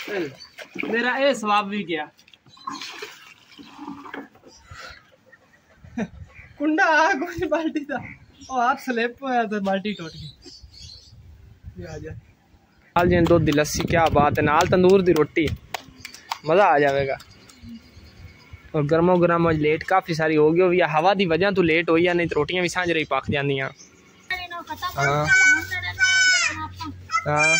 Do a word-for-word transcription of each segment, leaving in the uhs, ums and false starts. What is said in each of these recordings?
मेरा ये सवाब भी गया। कुंडा आ कोई बाल्टी था और हाथ स्लिप होया तो बाल्टी टूट गई। आ जा हाल जी दूध दी लस्सी क्या बात है, नाल तंदूर दी रोटी, मज़ा आ जाएगा। और गर्मो गर्म आज लेट काफ़ी सारी हो गई हुई, हवा की वजह तो लेट हुई है, नहीं तो रोटियां भी सांझ रही पक जांदियां। हाँ हाँ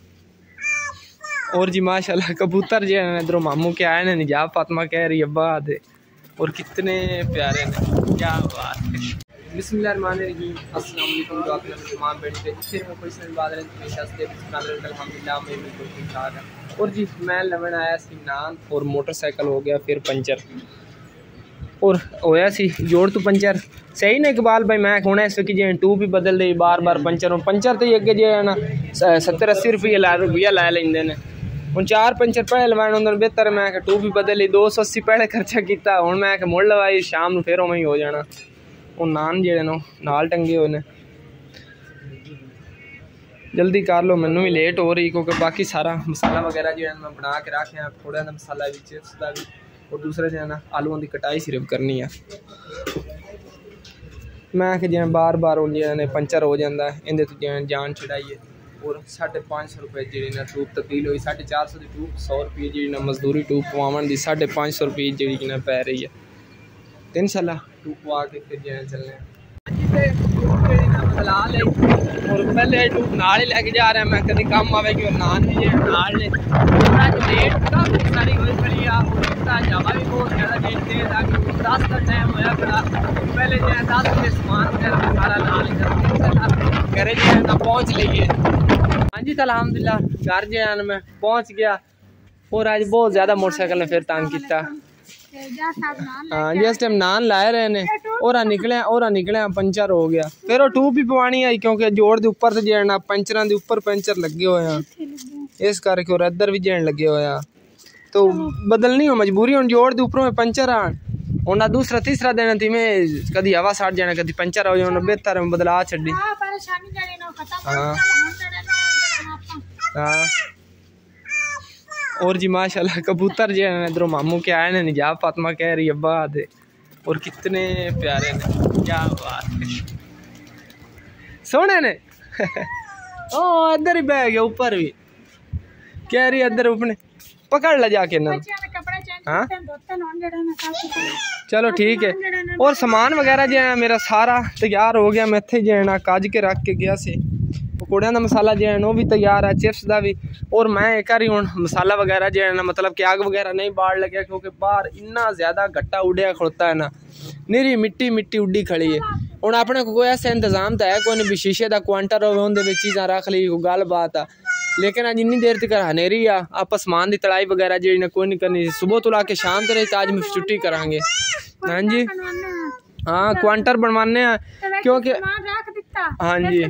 और जी माशाल्लाह कबूतर जो है इधरों मामू के आए ने, निजाब फातिमा कह रही अब्बा दे, और कितने प्यारे ने, क्या बात है। बिस्मिल्लाहिर्रहमानिर्रहीम, अस्सलाम वालेकुम डॉक्टर तमाम बेटे फिर मैं कोई सही बात नहीं हमेशा से अल्हम्दुलिल्लाह मैं बिल्कुल ठीक ठाक है। और जी मैं लेवन आया सी नान और मोटरसाइकिल हो गया फिर पंचर, और होया सी जोड़ तो पंचर सही ना इकबाल भाई, मैं होना इस वक्त जो टूब भी बदल दे बार बार पंचर और पंचर तो अगे जो है ना सत्तर अस्सी रुपये ला रुपया लै लेंदे ने, हूँ चार पंचर पहले लवाने होंगे बेहतर, मैं टूब भी बदली दो सौ अस्सी पहले खर्चा किया, हूँ मैं मुड़ लवाई शाम को फिर उवें ही हो जाना। वो नान जेड़े नो नाल टंगे हुए ने, जल्दी कर लो मैनू भी लेट हो रही, क्योंकि बाकी सारा मसाला वगैरह जो है मैं बना के रखे थोड़ा ना मसाला भी चिप्स का भी, और दूसरे जो है ना आलूओं की कटाई सिर्फ करनी है। मैं कि जिवें बार बार जो पंचर हो जाता है इन्हें तो जिवें जान छड़ाइए। और साढ़े पाँच सौ रुपये जी ना टूब तब्दील हुई, साढ़े चार सौ की टूब, सौ रुपये जी ना मजदूरी टूब पवावन की, साढ़े पाँच सौ रुपये जी ना पै रही है। तो इंशाल्लाह टूब पवा के फिर जो चलने और पहले टूब नाल ही लैके जा रहे हैं, मैं कभी कम आवेगी और नान भी जो नाल ने लेट काफ़ी सारी हुई पड़ी आ, हवा भी बहुत ज़्यादा लेट थे ताकि दस का टाइम होया पड़ा, पहले जो है दस बजे सामान वगैरह सारा नाल ही घरे जो है ना पहुँच लीजिए। हाँ जी तो अल्हम्दुलिल्लाह घर जो है मैं पहुँच गया, और आज बहुत ज़्यादा मोटरसाइकिल ने फिर तंग किया। हाँ जिस टाइम नान लाए रहे ने और निकले और निकले पंचर हो गया, फिर वो टूब भी पवानी आई क्योंकि जोड़ के उपर से जो पंचर के उपर पंचर लगे हुए हैं, इस करके और इधर भी जैन लगे हुए हैं, तो बदलनी हो मजबूरी हूँ, जोड़ के उपरों में पंचर आन उन्हें दूसरा तीसरा दिन थी मैं कभी हवा साड़ जाना कभी पंचर हो जाए, बेहतर बदला छी। हाँ हाँ और जी माशाल्लाह कबूतर जो है इधरों मामू के आए ने, निजाब फातिमा कह रही अब्बा दे, और कितने प्यारे ने, क्या बात है, सोने ने ओ इधर ही बह गया ऊपर भी, कह रही इधर अपने पकड़ ला जाके ना। हाँ चलो ठीक है। और सामान वगैरह जो है मेरा सारा तैयार हो गया, मैं इतने जो है ना काज के रख के गया से, पकौड़ियां का मसाला जो है वो भी तैयार है, चिप्स का भी, और मैं एक बार हूँ मसाला वगैरह जो है ना मतलब कि आग वगैरह नहीं बाढ़ लगे, क्योंकि बाहर इन्ना ज़्यादा गट्टा उड़िया खड़ोता है ना, निरी मिट्टी मिट्टी उड्डी खड़ी है। हूँ अपने को कोई ऐसा इंतजाम तो है कोई नहीं भी शीशे का क्वांटर हो चीज़ा रख ली कोई गल बात आ, लेकिन अज इन्नी देर तक हनेरी आ, आप समान की तड़ाई वगैरह जी ने कोई नहीं करनी, सुबह तो ला के शाम तक तो अज मैं छुट्टी करांगे। हाँ जी हाँ क्वांटर बनवाने क्योंकि हाँ जी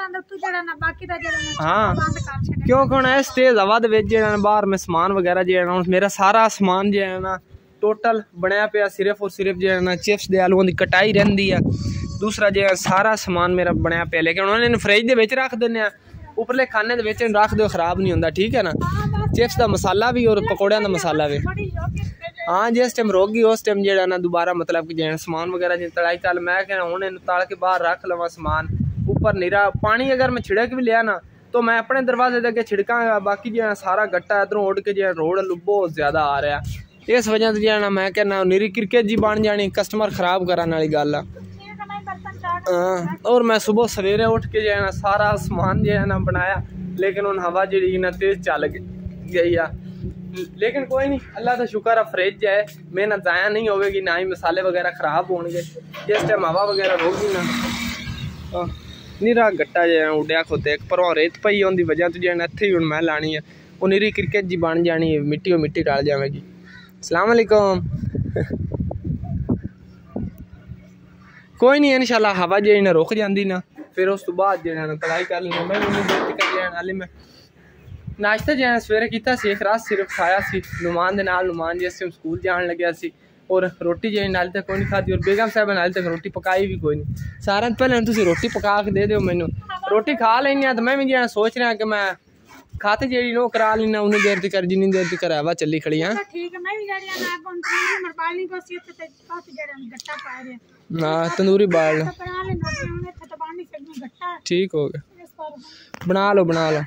हाँ क्योंकि हम इस तेज हवा जो बाहर में समान वगैरह जो है मेरा सारा समान जो है ना टोटल बनया पे सिर्फ और सिर्फ जो है ना चिप्स दे आलूओं की कटाई रही है, दूसरा जो है सारा समान मेरा बनया पे, लेकिन उन्होंने फ्रिज के रख देने उपरले खाने के रख दो खराब नहीं होता, ठीक है ना। चिप्स का मसाला भी और पकौड़ियां का मसाला भी हाँ जिस टाइम रोगी उस टाइम जो ना दोबारा मतलब कि जो समान वगैरह जो तड़ाई तल मैं कहना हूँ तल के बाहर रख लवा समान ऊपर नीरा पानी, अगर मैं छिड़क भी लिया ना तो मैं अपने दरवाजे तक छिड़कांगा, बाकी जो है सारा गट्टा इधरों उड़ के जो रोड बहुत ज़्यादा आ रहा है, इस वजह से जो है ना मैं कहना नीरी क्रिकेट जी बन जानी, कस्टमर खराब कराने वाली गल है। हाँ और मैं सुबह सवेरे उठ के जो है ना सारा सामान जो है ना बनाया, लेकिन उन हवा जी ना तेज चल गई है, लेकिन कोई नहीं अल्लाह का शुक्र है फ्रिज है, मेहनत ज़ाया नहीं होगी, ना ही मसाले वगैरह खराब होंगे, जिस टाइम हवा वगैरह होगी ना नीरा गट्टा जो है उड्या खोते एक पर रेत पई होने की वजह तो जो है इत्थे ही हुण मैं लानी है, वो नीरी क्रिकेट जी बन जानी है, मिट्टी और मिट्टी डाल जाएगी। अस्सलाम वालेकुम कोई नहीं इंशाल्लाह हवा जी ने रुक जाती ना, फिर उस तो बाद जो है तड़ाई कर लेना। मैं उन्नी देर तक हाले मैं नाश्ता जो है सवेरे किया एक रात सिर्फ खाया सी नुमान के नाल, नुमान जिस टाइम स्कूल जान लग्या सी, और रोटी जो नाल तक कोई नहीं खाती, और बेगम साहब नाल तक रोटी पकाई भी कोई नहीं, सारे पहले तुम रोटी पका के दे दो मैनू, रोटी खा लेनी है तो मैं भी जो सोच रहा कि मैं खाते जेडी नो करा लेना उन्हें देर तक कर जिनी देर तक करावा चली खड़ी हां ठीक है। मैं भी जा रही हूं ना कौन सी मरपाली को सी ते पास जेड़ा गट्टा पा रहे ना तंदूरी बाल बना ले नोटे उन्हें खत पानी से गट्टा ठीक हो गया बना लो बना लो।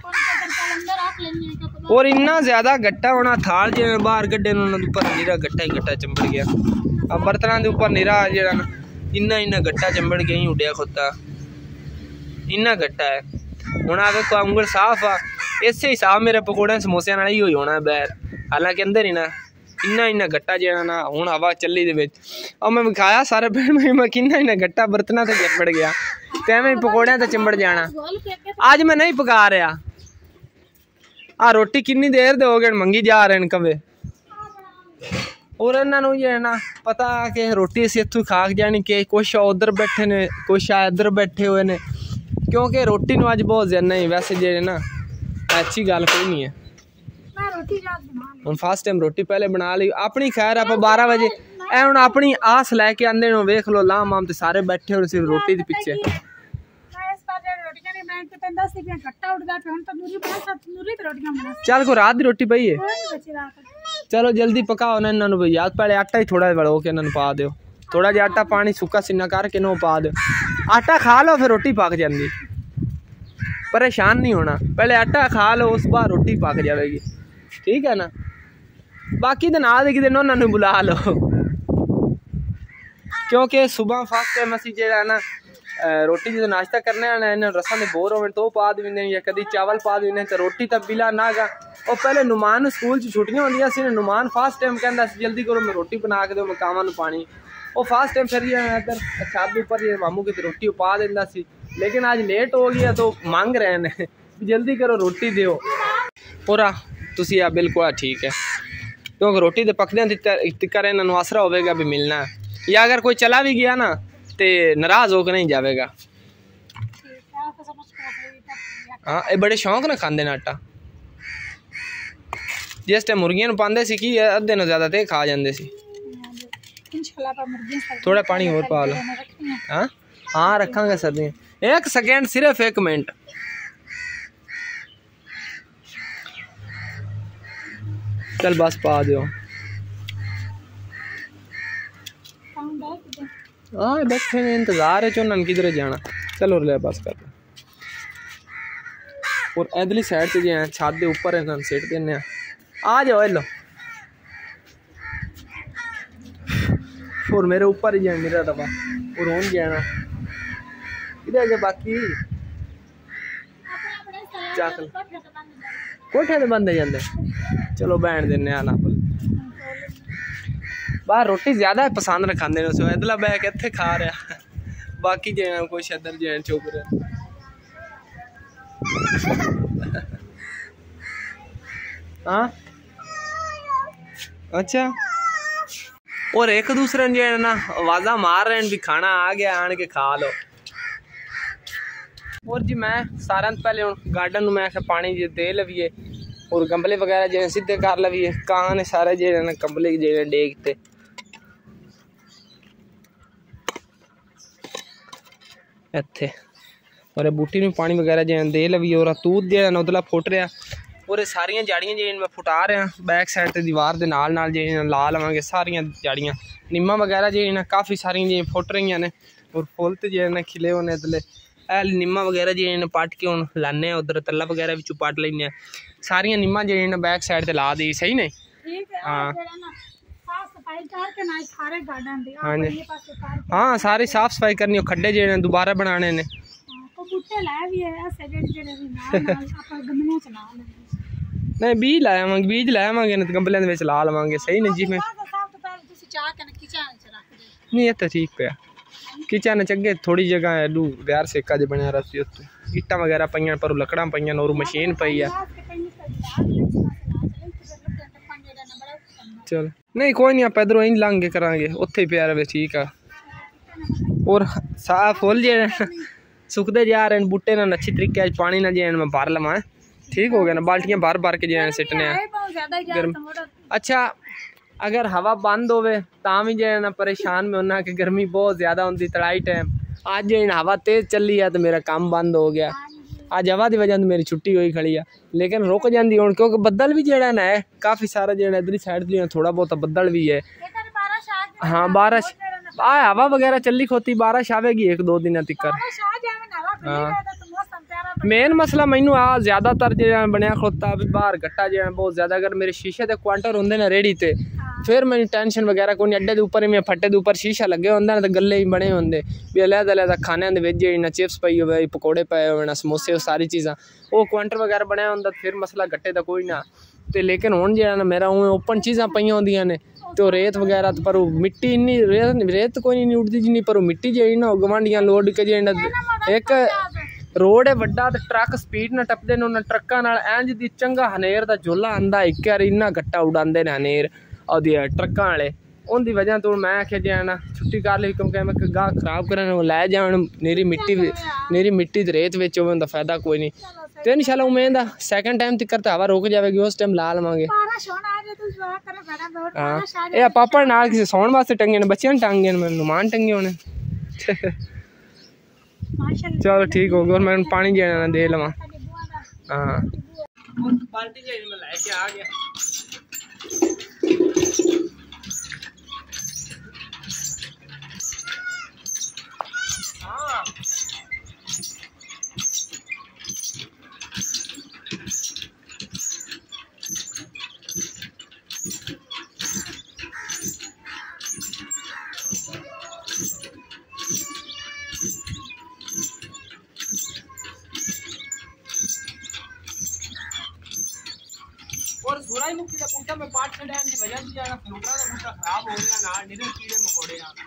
और इतना ज्यादा गट्टा होना थाल जे बाहर गड्ढे उन्होंने ऊपर नीरा गट्टा ही गट्टा चंबड़ गया। अब बर्तना के ऊपर नीरा जेड़ा ना इन्ना इन्ना गट्टा चंबड़ गया ही उड़िया खोता इन्ना गट्टा है। हुण आ देखो उंगल साफ आ इसे हिसाब मेरे पकौड़े समोसे नाल ही होना बैर हालांकि अंदर ही ना इन्ना इन्ना गट्टा जेड़ा ना हुण हवा चली दे विच और मैं खाया सारे पेड़ में मैं किन्ना इन्ना गट्टा बर्तना ते चंबड़ गया ते मैं पकौड़े ते चिंबड़ जाना। आज मैं नहीं पका रहा आ रोटी कितनी देर दे हो गए मंगी जा रहे हैं कवे और इन्हों ये ना पता कि रोटी असी इतों खा जानी कि कुछ उधर बैठे ने कुछ इधर बैठे हुए ने क्योंकि रोटी नु अज बहुत ज्यादा नहीं वैसे जे ना अच्छी गल कोई नहीं है। हम फर्स्ट टाइम रोटी पहले बना ली अपनी खैर आप बारह बजे ए हुण अपनी आस लैके आंदे नो वेख लो लाम आम ते सारे बैठे और सिर्फ रोटी दे पीछे चल को रात की रोटी पई है चलो जल्दी पकाओ ना इन्होंने भैया पहले आटा ही थोड़ा बड़ो के इन्होंने पा दो थोड़ा जिहा आटा पानी सुक्का सीना करके नो पा दो आटा खा लो फिर रोटी पक जाती परेशान नहीं होना पहले आटा खा लो उस बाद रोटी पक जाएगी ठीक है ना। बाकी दिन आ कि दिन उन्होंने बुला लो क्योंकि सुबह फर्स्ट टाइम असी जो ना रोटी जो नाश्ता करने आना इन्हें रसा में बोर हो तो पा दें या कभी चावल पा दें तो रोटी तब बिला ना गा और पहले नुमान स्कूल छुट्टियां होंदियां सी नुमान फर्स्ट टाइम कहता जल्दी करो मैं रोटी बना के दो मैं कावां नूं पानी और फर्स्ट टाइम फिर इधर छत के ऊपर मामू की रोटी पा देंदा सी लेकिन आज लेट हो गया तो मांग रहे हैं जल्दी करो रोटी दो पूरा तुसी आ बिल्कुल ठीक है क्योंकि रोटी तो पकदे तिक्कर इन्होंने आसरा होगा भी मिलना या अगर कोई चला भी गया ना तो नाराज होकर नहीं जाएगा। हाँ ये बड़े शौक ना खाते हैं आटा जिस टाइम मुर्गियां पाते सी कि अद्धे ना ज्यादा तो खा जाते सी थोड़ा पानी और पा लो। हाँ हाँ रखांगे सर्दियाँ एक सेकेंड सिर्फ एक मिनट चल बस पा दो हाँ बैठे ने इंतजार है चोन किधर जाना चलो ले बस कर और इधरली साइड से जो छत के ऊपर इन्होंने सीट देने आ जाओ लो और मेरे ऊपर ही जाए मेरा दबा और होन जाना इधर जो बाकी चाकल कोठे तो बंद जाते चलो बैठ देने आना बाहर रोटी ज्यादा पसंद खाते हैं इधरला बैग इतने खा रहा बाकी जो कुछ इधर जो चुप रहा। हाँ अच्छा और एक दूसरे जो है ना आवाजा मार रहे हैं भी खाना आ गया आन के खा लो। और जी मैं सारे पहले गार्डन में मैं पानी जो दे लवीए और गमले वगैरह जो सीधे कर लवीए कहाँ ने सारे जो ना गमले जो डेगते इत्थे और बूटी में पानी वगैरह जो दे लवीए और तूत जो ना उधला फुट रहा और सारिया जाड़ियाँ जो मैं फुटा रहा बैक साइड से दीवार के नाल नाल जो ला लवांगे सारिया जाड़ियाँ निम्मा वगैरह जो ना काफ़ी सारिया जो फुट रही ने और फुल तो जो ना खिले होने इधरले ए निम्मा वगैरह जो पट के हम लाने उधर तला वगैरह भी पट लें सारिया निम्मा जो बैक साइड से ला दी सही नहीं। हाँ हाँ जी हाँ सारी साफ सफाई करनी खड्डे जो दोबारा बनाने ने नहीं बीज लावांगे बीज लावांगे ना गमलों में ला लवांगे सही नहीं जी मैं नहीं तो ठीक पे किचन अगे थोड़ी जगह एडू यार सेका जो बनया रहा इट्टा वगैरह पई पर लकड़ा पई और मशीन पई है चल नहीं कोई नहीं आप इधरों इन लंघ के करांगे उत्थे ही प्यार वे ठीक है। और साफ फुल जे सुखते जा रहे हैं बूटे ना अच्छी तरीके पानी ना जो मैं भर लवा ठीक हो गया ना बाल्टियां भर भर के जो सिटने गर्म। अच्छा अगर हवा बंद होवे ता भी जो ना परेशान में होना कि गर्मी बहुत ज़्यादा होती तड़ाई टाइम आज जो हवा तेज़ चली है तो मेरा काम बंद हो गया अज हवा की वजह मेरी छुट्टी हुई खड़ी है, लेकिन रुक जाती हूँ क्योंकि बदल भी जो ना है काफ़ी सारा जो इधर साइड थोड़ा बहुत बदल भी है। हाँ बारिश आ हवा वगैरह चली खोती, बारिश आवेगी एक दो दिन तक। हाँ मेन मसला मैनू आ ज़्यादातर जो बनया खोता भी बाहर गट्टा जो बहुत ज़्यादा, अगर मेरे शीशे के क्वांटर होंगे ना रेड़ी ते फिर मैंने टेंशन वगैरह कोई अड्डे के उपर में फट्टे के उपर शीशा लगे होंगे ना तो गले ही बने होंगे भी अलग अलग खाने के ना चिप्स पई हो पकौड़े पाए हो ना समोसे वो सारी चीज़ा वो क्वांटर वगैरह बनया होंगे फिर मसला गट्टे का कोई ना। तो लेकिन हुण जो ना मेरा उवें ओपन चीज़ां पईयां होंदियां ने तो रेत वगैरह तो पर मिट्टी इन्नी रेत रेत कोई नहीं उड़ती जिन्नी पर मिट्टी जी ना गवांढियां लोड के जी एक रोड है वड्डा तो ट्रक स्पीड ना टपदे ने उन्हां ट्रक्कां नाल इंज दी चंगा हनेर दा झोला आंदा एक बार इन्ना गट्टा उड़ांदे ने हनेर और ट्रक्कां वाले उनकी वजह तो मैं आख्या जी ना छुट्टी कर ली क्योंकि मैं गाह खराब करने लै जान नीरी मिट्टी नीरी मिट्टी तो रेत विच होवे दा फायदा कोई नहीं। तो इंशाल्लाह उम्मीद है सैकेंड टाइम तक तो हवा रुक जाएगी उस टाइम ला लवांगे। हाँ ये पापा नाल किसी सौन वास्ते टंगे ने बच्चियां टंगे ने नुमान टंगे होने। चलो ठीक हो गया मैं पानी जाना दे लवा। हाँ बाल्टी मैं लेके आ गया। हाँ और सूरजमुखी का बूटा में पाँच छह डैम की वजह से जाना फ्रूटा का बूटा खराब हो गया ना निरे कीड़े मकोड़े आ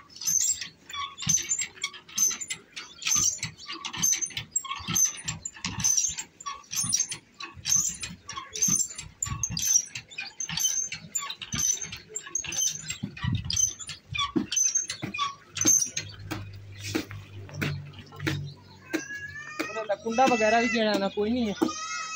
कुंडा वगैरह भी जेड़ा ना कोई नहीं है।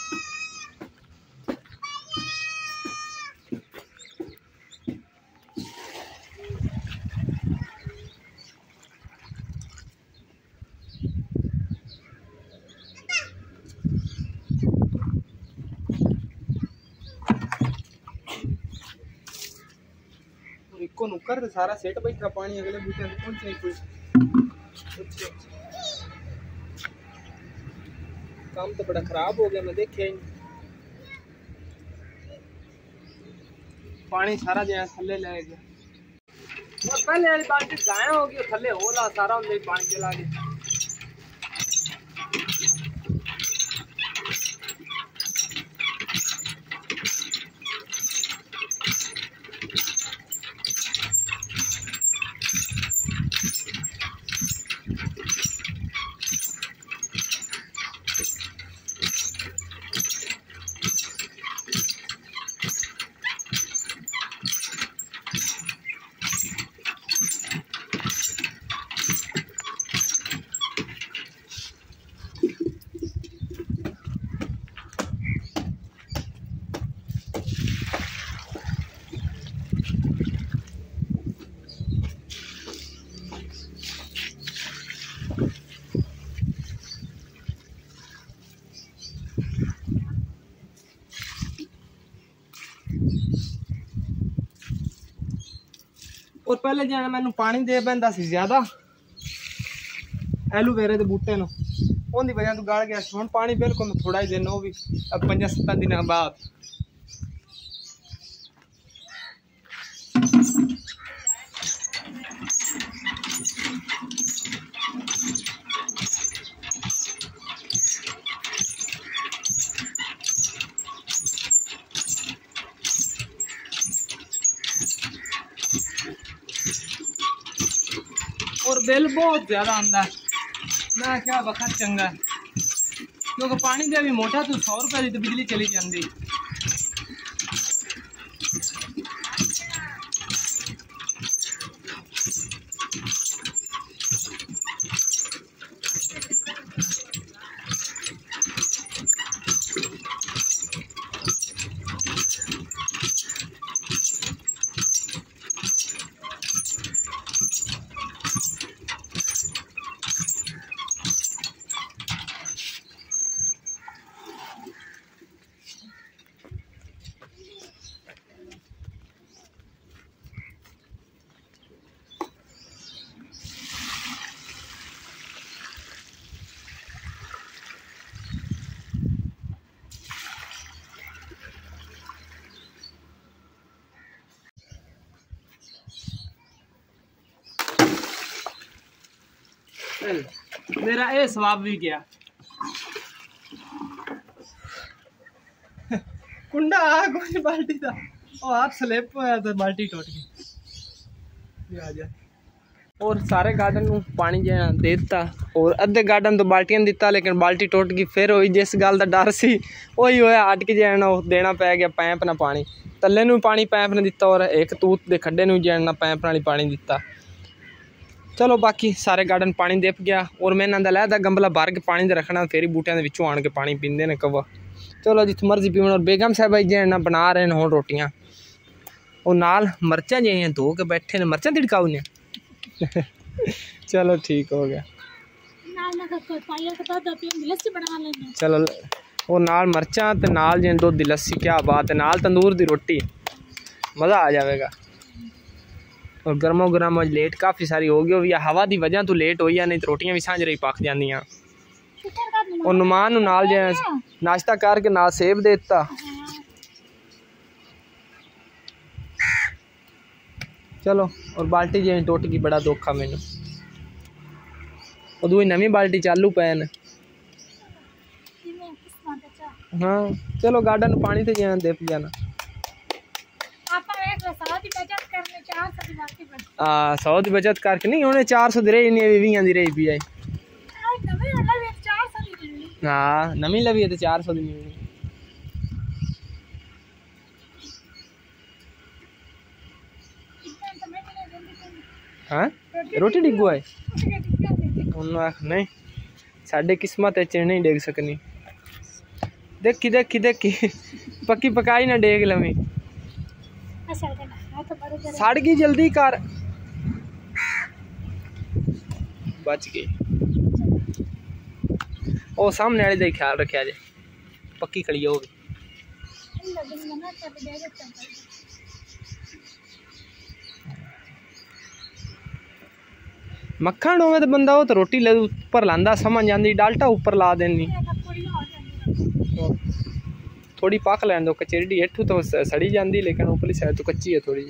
इको नुकर सारा सेट बैठा पानी अगले बूटे से पहुंच नहीं कोई काम तो बड़ा खराब हो गया मैं देखे पानी सारा जो थले ले गया और पहले वाली बाल्टी गाया हो गई थले होला सारा उनमें पानी चला गया। और पहले जाना मैनू पानी दे पैंदा सी ज्यादा एलोवेरे के बूटे नु उनकी वजह तो गल गया हुण पानी बिल्कुल थोड़ा ही देना वो भी पंजा सत्तां दिनों बाद। और बिल बहुत ज्यादा आंदा है मैं क्या वक्त चंगा है क्योंकि पानी का भी मोटा तो सौ रुपए की तो बिजली चली जाती। मेरा ये सवाब भी गया। कुंडा आ कोई बाल्टी था और हाथ स्लिप होया तो बाल्टी टूट गई। आ जा और सारे गार्डन को पानी जो दे दिता और अद्धे गार्डन तो बाल्टियां दिता लेकिन बाल्टी टुट गई। फिर वही जिस गल का डर सी वही होया अट के जाना देना पै गया पैंप ना पानी थल्ले नूं पानी पैंप ने दिता और एक तूत के खड्डे नूं जाना पैंप नाल पानी दिता। चलो बाकी सारे गार्डन पानी दिप गया और मैं इन्हां दा लैदा गंबला भर के पानी दे रखना फिर बूटियां दे विचों आण के पानी पींदे ने कवा। चलो जिथे मर्जी पीवन और बेगम साहब जी ना बना रहे हैं हुण रोटियां और नाल मरचां जिहियां धो के बैठे ने मरचां तिड़काऊ ने। चलो ठीक हो गया। चलो और नाल मरचां ते नाल जिन दुध दी लस्सी क्या बात है नाल तंदूर दी रोटी मज़ा आ जाएगा। और गर्मो गर्म लेट काफ़ी सारी हो गई या हवा की वजह तो लेट हुई है नहीं तो रोटियां भी सांझ रही पक जांदियां। और नुमान नाल जे नाश्ता करके नाल सेब दे दिता। चलो और बाल्टी जी टुट गई बड़ा दुख आ मैनू और दूई नवी बाल्टी चालू पैन। हाँ चलो गार्डन पानी से जाना दिप जाना। हाँ सौ की बचत करके नहीं उन्हें चार सौ दी रही नहीं भी दी रही पी आई। हाँ नवी लवी है तो चार सौ दी नहीं। हाँ रोटी डिगू है नहीं साढ़े किस्मत नहीं डेग सकनी। देखी देखी देखी पक्की पकाई ना डेग लवी सड़ गई जल्दी कर बच गई। ओ सामने वाले का ख्याल रखा जे पक्की खड़ी हो मक्खन होवे तो बंदा वो तो रोटी उपर लांदा समझ आती डाल्टा उपर ला देनी थोड़ी पक लैन दो कचेरी हेठू तो सड़ी जाती लेकिन उपरली साइड तो कच्ची है थोड़ी।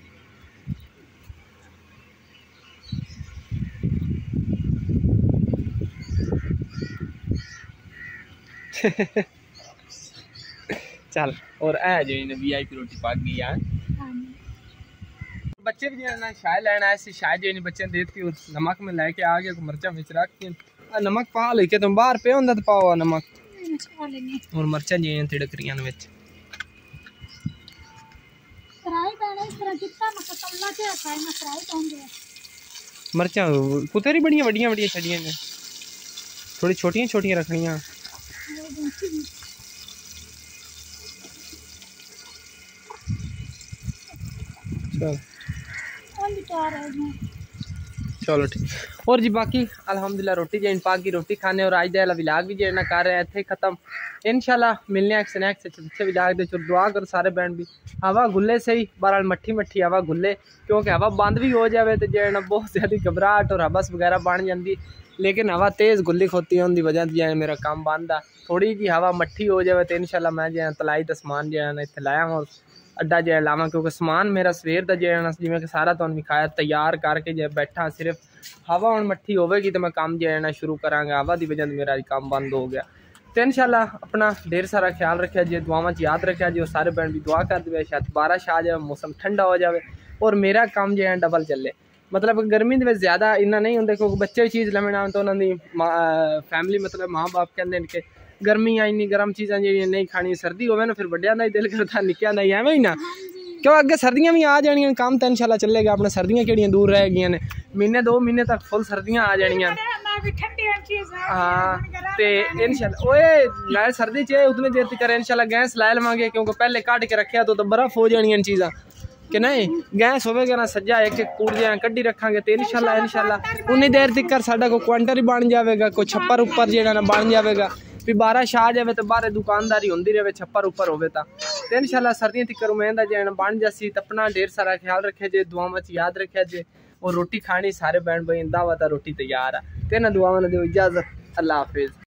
चल और ऐ जो वी आई पी रोटी पक गई है। बच्चे भी जो ना शाय लैन आए शायद जो बच्चे दे दी और नमक में लेके आ गया मिर्चा मिर्च रख के नमक पा लेके तुम बाहर पे होंगे तो पाओ नमक और मिर्चा जी तिड़क रही मिर्चा कुतेरी बड़िया बड़िया बड़िया छड़िया ने थोड़ी छोटिया छोटिया रखनिया। चल चलो ठीक और जी बाकी अल्हम्दुलिल्लाह रोटी जैन पाक की रोटी खाने और आज दा विलाग भी जेना कर रहे थे खत्म इंशाल्लाह मिलने एक स्नैक्स अच्छे विलाग दे दुआ कर सारे बैंड भी हवा गुल्ले सही बहरहाल मट्ठी मट्ठी हवा गुल्ले क्योंकि हवा बंद भी हो जाए तो जेना बहुत ज़्यादा घबराहट और हबस वगैरह बन जाती लेकिन हवा तेज़ गुल्ली खोती है उनकी वजह से जो मेरा काम बंद आ थोड़ी जी हवा मट्ठी हो जाए तो इंशाल्लाह मैं जो तलाई का समान जो है इतने लाया हूँ अड्डा जो लावा क्योंकि समान मेरा सवेर का जो जिमें कि सारा तुम विखाया तैयार करके जो बैठा सिर्फ हवा हम मट्ठी होगी तो मैं काम जो है शुरू कराँगा हवा की वजह से मेरा काम बंद हो गया। तो इंशाल्लाह अपना ढेर सारा ख्याल रखा जी दुआवां याद रखा जी सारे बैंड भी दुआ कर दे शायद बारिश आ जाए मौसम ठंडा हो जाए और मेरा काम जो है डबल चले मतलब गर्मी के ज़्यादा इन्ना नहीं होंगे क्योंकि बच्चे चीज़ लैना तो उन्होंने फैमिली मतलब माँ बाप कहते हैं कि गर्मी आई इन्नी गर्म चीज़ा जी नहीं खानी सर्दी हो ना फिर बड़िया का ही दिल करता निक्या का ही एवं ही ना क्यों अगे सर्दियाँ भी आ जानियां काम तो इंशाल्लाह चलेगा अपने सर्दियाँ किहड़ियां दूर रह गई ने महीने दो महीने तक फुल सर्दियाँ आ जानियां। हाँ तो इंशाल्लाह ओए लाए सर्दी च उतनी देर तक इंशाल्लाह गैस ला लवांगे क्योंकि पहले कट के रखे तो, तो बर्फ हो जानियां चीज़ां कि नहीं गैस होवेगा ना सज्जा एक एक कूड़ियाँ कड्डी रखांगे तो इंशाल्लाह इंशाल्लाह उन्नी देर तक साडा कोई क्वांटर ही बन जाएगा कोई छप्पर उपर जो ना बन जाएगा भी बारिश आ जाए तो बाहर दुकानदारी होंदी रहे छप्पर उपर हो तो इंशाल्लाह सर्दियों तक उम्मीद है जो बन जासी तो अपना ढेर सारा ख्याल रखे जे दुआवां याद रखे जे और रोटी खानी सारे बैंड भाई दावत रोटी तैयार है तो इन्होंने दुआवां दो इजाजत अल्लाह हाफिज़।